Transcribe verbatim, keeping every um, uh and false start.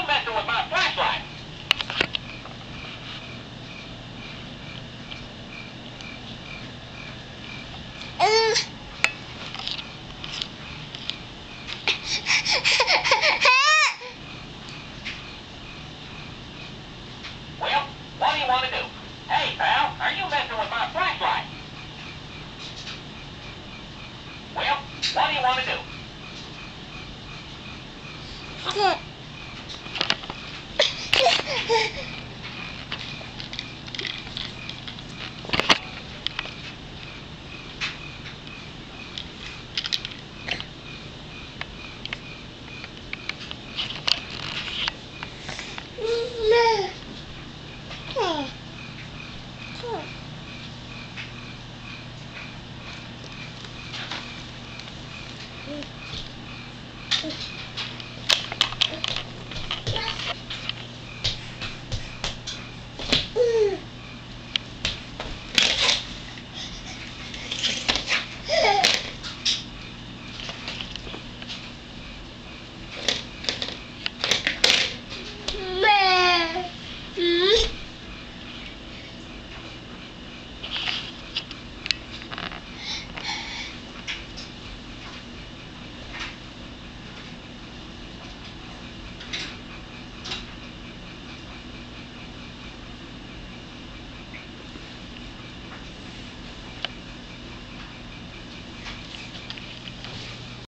messing with my flashlight? Well, what do you want to do? Hey, pal, are you messing with my flashlight? Well, what do you want to do?